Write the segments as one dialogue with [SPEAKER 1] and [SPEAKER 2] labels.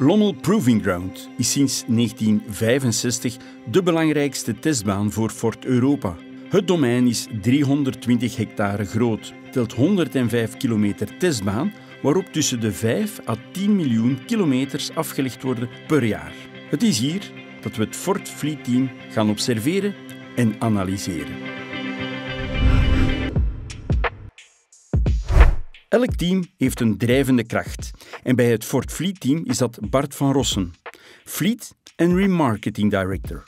[SPEAKER 1] Lommel Proving Ground is sinds 1965 de belangrijkste testbaan voor Ford Europa. Het domein is 320 hectare groot, telt 105 kilometer testbaan, waarop tussen de 5 à 10 miljoen kilometers afgelegd worden per jaar. Het is hier dat we het Ford Fleet Team gaan observeren en analyseren. Elk team heeft een drijvende kracht. En bij het Ford Fleet Team is dat Bart van Rossen, Fleet en Remarketing Director.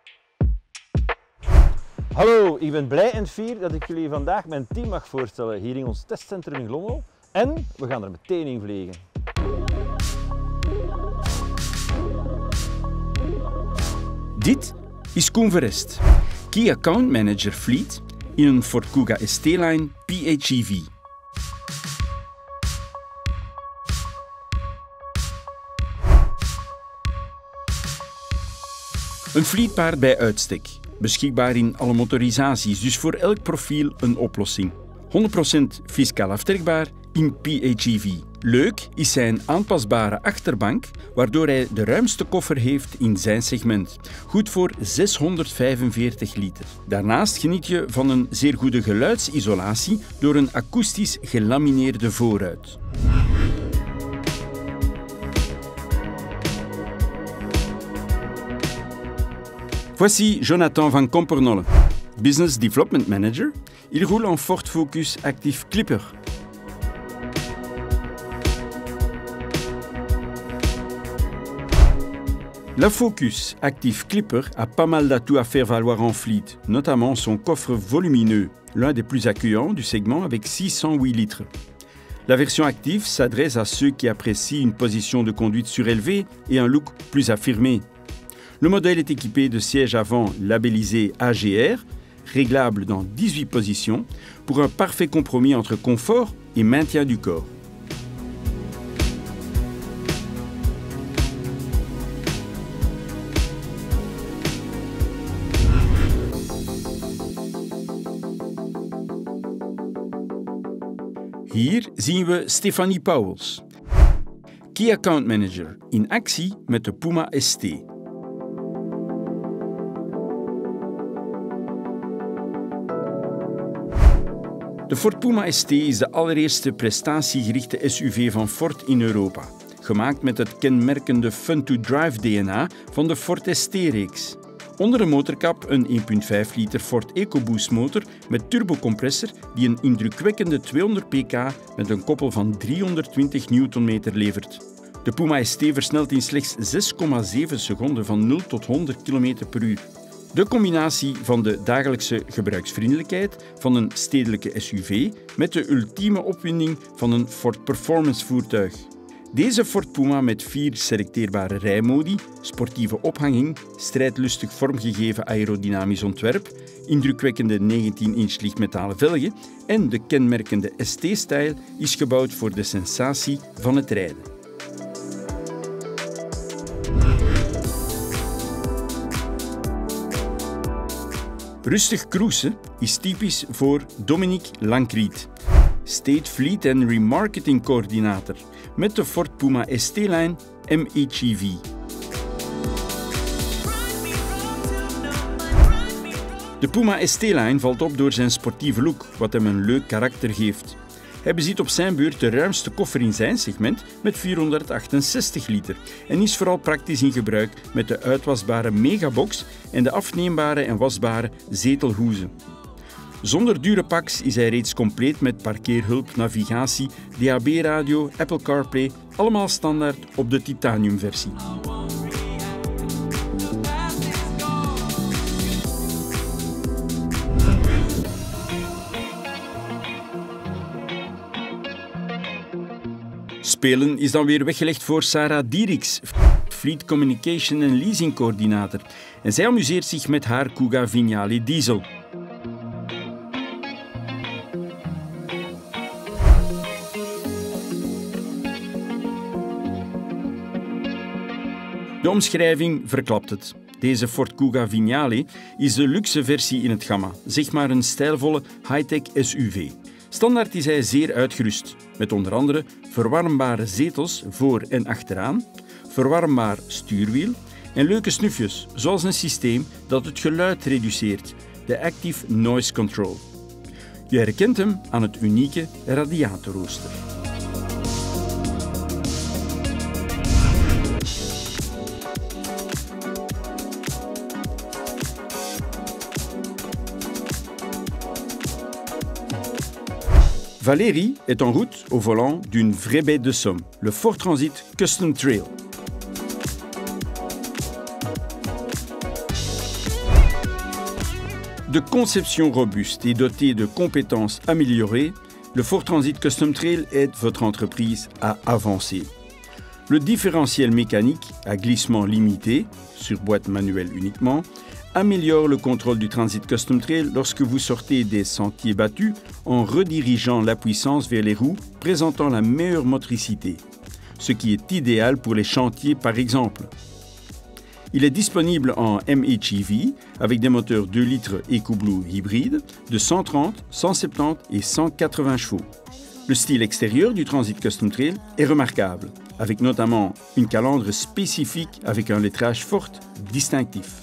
[SPEAKER 2] Hallo, ik ben blij en fier dat ik jullie vandaag mijn team mag voorstellen hier in ons testcentrum in Lommel. En we gaan er meteen in vliegen.
[SPEAKER 1] Dit is Koen Verest, Key Account Manager Fleet in een Ford Kuga ST-Line PHEV. Een fleetpaard bij uitstek, beschikbaar in alle motorisaties, dus voor elk profiel een oplossing. 100% fiscaal aftrekbaar in PHEV. Leuk is zijn aanpasbare achterbank, waardoor hij de ruimste koffer heeft in zijn segment. Goed voor 645 liter. Daarnaast geniet je van een zeer goede geluidsisolatie door een akoestisch gelamineerde voorruit. Voici Jonathan van Kompernolle, Business Development Manager. Il roule en Ford Focus Active Clipper. La Focus Active Clipper a pas mal d'atouts à faire valoir en fleet, notamment son coffre volumineux, l'un des plus accueillants du segment avec 608 litres. La version active s'adresse à ceux qui apprécient une position de conduite surélevée et un look plus affirmé. Le modèle est équipé de sièges avant labellisés AGR, réglables dans 18 positions, pour un parfait compromis entre confort et maintien du corps. Hier zien we Stefanie Pauwels, Key Account Manager, in actie met de Puma ST. De Ford Puma ST is de allereerste prestatiegerichte SUV van Ford in Europa, gemaakt met het kenmerkende Fun-to-Drive DNA van de Ford ST-reeks. Onder de motorkap een 1.5 liter Ford EcoBoost motor met turbocompressor die een indrukwekkende 200 pk met een koppel van 320 Nm levert. De Puma ST versnelt in slechts 6,7 seconden van 0 tot 100 km per uur. De combinatie van de dagelijkse gebruiksvriendelijkheid van een stedelijke SUV met de ultieme opwinding van een Ford Performance voertuig. Deze Ford Puma met 4 selecteerbare rijmodi, sportieve ophanging, strijdlustig vormgegeven aerodynamisch ontwerp, indrukwekkende 19-inch lichtmetalen velgen en de kenmerkende ST-stijl is gebouwd voor de sensatie van het rijden. Rustig cruisen is typisch voor Dominique Lankriet, State Fleet en Remarketing Coördinator met de Ford Puma ST-Line MHEV. De Puma ST-Line valt op door zijn sportieve look, wat hem een leuk karakter geeft. Hij bezit op zijn beurt de ruimste koffer in zijn segment met 468 liter en is vooral praktisch in gebruik met de uitwasbare Megabox en de afneembare en wasbare zetelhoezen. Zonder dure packs is hij reeds compleet met parkeerhulp, navigatie, DAB-radio, Apple CarPlay, allemaal standaard op de titaniumversie. Spelen is dan weer weggelegd voor Sarah Dieriks, Fleet Communication en Leasing Coördinator. En zij amuseert zich met haar Kuga Vignale Diesel. De omschrijving verklapt het. Deze Ford Kuga Vignale is de luxe versie in het gamma, zeg maar een stijlvolle high-tech SUV. Standaard is hij zeer uitgerust, met onder andere verwarmbare zetels voor en achteraan, verwarmbaar stuurwiel en leuke snufjes, zoals een systeem dat het geluid reduceert, de Active Noise Control. Je herkent hem aan het unieke radiatorrooster. Valérie est en route au volant d'une vraie bête de somme, le Ford Transit Custom Trail. De conception robuste et doté de compétences améliorées, le Ford Transit Custom Trail aide votre entreprise à avancer. Le différentiel mécanique à glissement limité, sur boîte manuelle uniquement, améliore le contrôle du Transit Custom Trail lorsque vous sortez des sentiers battus en redirigeant la puissance vers les roues présentant la meilleure motricité, ce qui est idéal pour les chantiers par exemple. Il est disponible en MHEV avec des moteurs 2 litres EcoBlue hybride de 130, 170 et 180 chevaux. Le style extérieur du Transit Custom Trail est remarquable, avec notamment une calandre spécifique avec un lettrage Ford distinctif.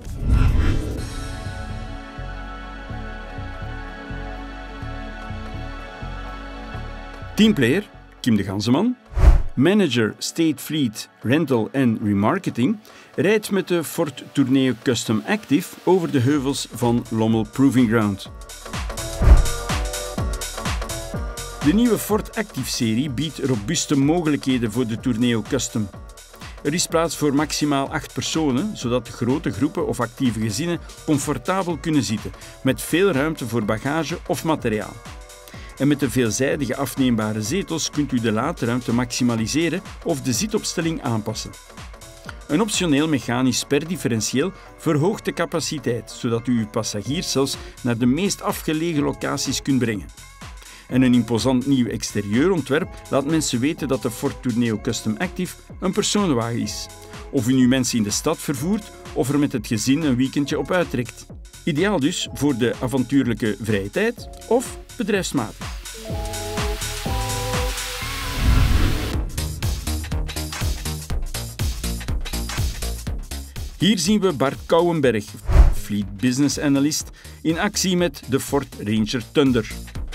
[SPEAKER 1] Teamplayer, Kim de Ganseman, manager State Fleet Rental and Remarketing, rijdt met de Ford Tourneo Custom Active over de heuvels van Lommel Proving Ground. De nieuwe Ford Active-serie biedt robuuste mogelijkheden voor de Tourneo Custom. Er is plaats voor maximaal 8 personen, zodat grote groepen of actieve gezinnen comfortabel kunnen zitten, met veel ruimte voor bagage of materiaal. En met de veelzijdige afneembare zetels kunt u de laadruimte maximaliseren of de zitopstelling aanpassen. Een optioneel mechanisch sperdifferentieel verhoogt de capaciteit, zodat u uw passagiers zelfs naar de meest afgelegen locaties kunt brengen. En een imposant nieuw exterieurontwerp laat mensen weten dat de Ford Tourneo Custom Active een personenwagen is. Of u nu mensen in de stad vervoert of er met het gezin een weekendje op uittrekt. Ideaal dus voor de avontuurlijke vrije tijd of bedrijfsmatig. Hier zien we Bart Kouwenberg, Fleet Business Analyst, in actie met de Ford Ranger Thunder.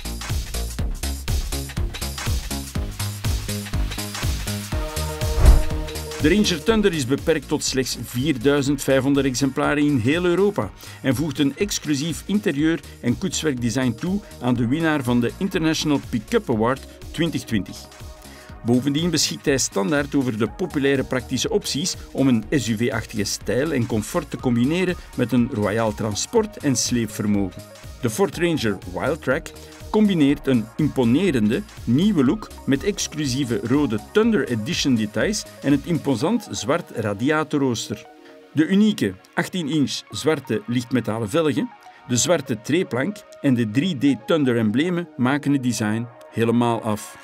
[SPEAKER 1] De Ranger Thunder is beperkt tot slechts 4.500 exemplaren in heel Europa en voegt een exclusief interieur- en koetswerkdesign toe aan de winnaar van de International Pickup Award 2020. Bovendien beschikt hij standaard over de populaire praktische opties om een SUV-achtige stijl en comfort te combineren met een royaal transport- en sleepvermogen. De Ford Ranger Wildtrak combineert een imponerende, nieuwe look met exclusieve rode Thunder Edition details en het imposant zwart radiatorrooster. De unieke 18-inch zwarte lichtmetalen velgen, de zwarte treeplank en de 3D Thunder emblemen maken het design helemaal af.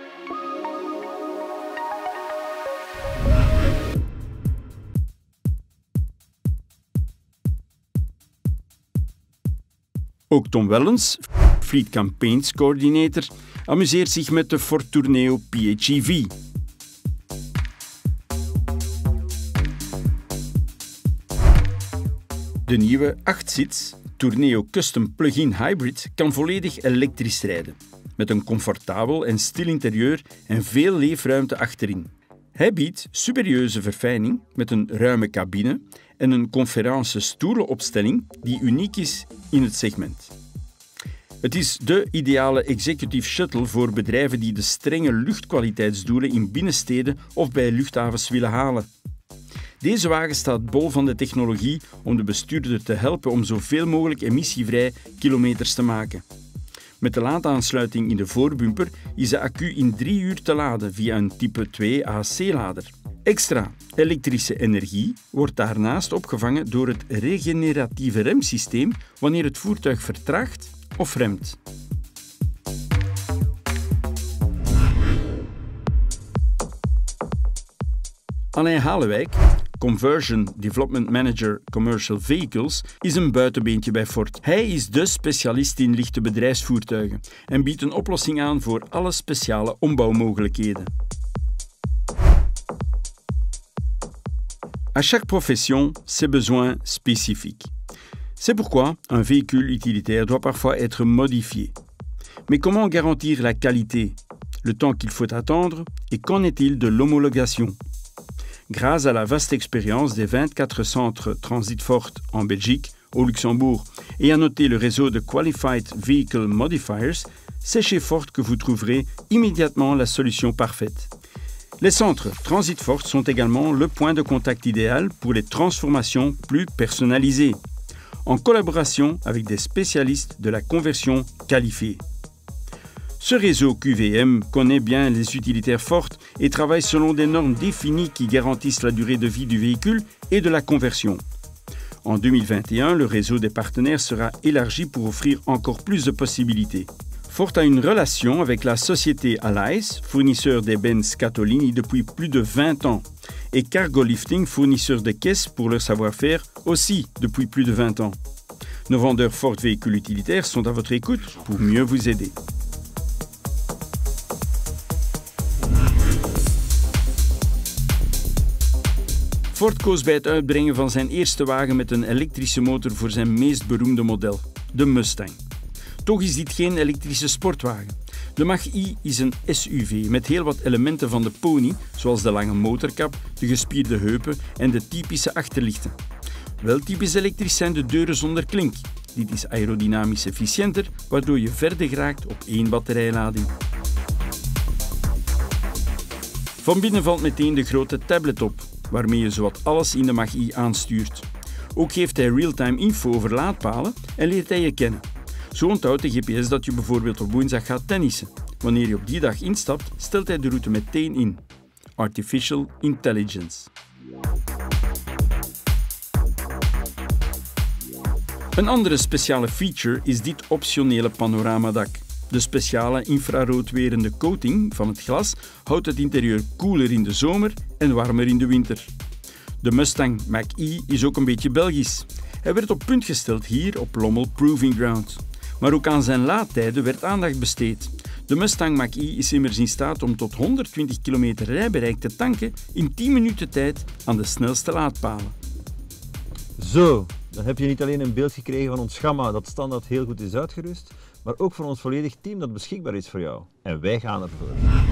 [SPEAKER 1] Ook Tom Wellens, Fleet Campaigns Coordinator, amuseert zich met de Ford Tourneo PHEV. De nieuwe 8-zits Tourneo Custom Plug-in Hybrid kan volledig elektrisch rijden, met een comfortabel en stil interieur en veel leefruimte achterin. Hij biedt superieuze verfijning met een ruime cabine en een conferentie-stoelenopstelling die uniek is in het segment. Het is de ideale executive shuttle voor bedrijven die de strenge luchtkwaliteitsdoelen in binnensteden of bij luchthavens willen halen. Deze wagen staat bol van de technologie om de bestuurder te helpen om zoveel mogelijk emissievrij kilometers te maken. Met de laadaansluiting in de voorbumper is de accu in 3 uur te laden via een type 2 AC-lader. Extra elektrische energie wordt daarnaast opgevangen door het regeneratieve remsysteem wanneer het voertuig vertraagt of remt. Alain Halewijk, Conversion Development Manager Commercial Vehicles, is een buitenbeentje bij Ford. Hij is dé specialist in lichte bedrijfsvoertuigen en biedt een oplossing aan voor alle speciale ombouwmogelijkheden. À chaque profession, ses besoins spécifiques. C'est pourquoi un véhicule utilitaire doit parfois être modifié. Mais comment garantir la qualité, le temps qu'il faut attendre et qu'en est-il de l'homologation? Grâce à la vaste expérience des 24 centres Transit Ford en Belgique, au Luxembourg et à noter le réseau de Qualified Vehicle Modifiers, c'est chez Ford que vous trouverez immédiatement la solution parfaite. Les centres Transit Ford sont également le point de contact idéal pour les transformations plus personnalisées, en collaboration avec des spécialistes de la conversion qualifiés. Ce réseau QVM connaît bien les utilitaires Ford et travaille selon des normes définies qui garantissent la durée de vie du véhicule et de la conversion. En 2021, le réseau des partenaires sera élargi pour offrir encore plus de possibilités. Ford a une relation avec la société Allies, fournisseur des Benz Catolini depuis plus de 20 ans, et Cargo Lifting, fournisseur de caisses pour leur savoir-faire aussi depuis plus de 20 ans. Nos vendeurs Ford véhicules utilitaires sont à votre écoute pour mieux vous aider. Ford koos bij het uitbrengen van zijn eerste wagen met een elektrische motor voor zijn meest beroemde model, de Mustang. Toch is dit geen elektrische sportwagen. De Mach-E is een SUV met heel wat elementen van de Pony, zoals de lange motorkap, de gespierde heupen en de typische achterlichten. Wel typisch elektrisch zijn de deuren zonder klink. Dit is aerodynamisch efficiënter, waardoor je verder geraakt op één batterijlading. Van binnen valt meteen de grote tablet op, waarmee je zowat alles in de Mach-E aanstuurt. Ook geeft hij real-time info over laadpalen en leert hij je kennen. Zo onthoudt de GPS dat je bijvoorbeeld op woensdag gaat tennissen. Wanneer je op die dag instapt, stelt hij de route meteen in. Artificial Intelligence. Een andere speciale feature is dit optionele panoramadak. De speciale infraroodwerende coating van het glas houdt het interieur koeler in de zomer en warmer in de winter. De Mustang Mach-E is ook een beetje Belgisch. Hij werd op punt gesteld hier op Lommel Proving Ground. Maar ook aan zijn laadtijden werd aandacht besteed. De Mustang Mach-E is immers in staat om tot 120 km rijbereik te tanken in 10 minuten tijd aan de snelste laadpalen.
[SPEAKER 2] Zo, dan heb je niet alleen een beeld gekregen van ons gamma dat standaard heel goed is uitgerust, maar ook van ons volledig team dat beschikbaar is voor jou. En wij gaan ervoor.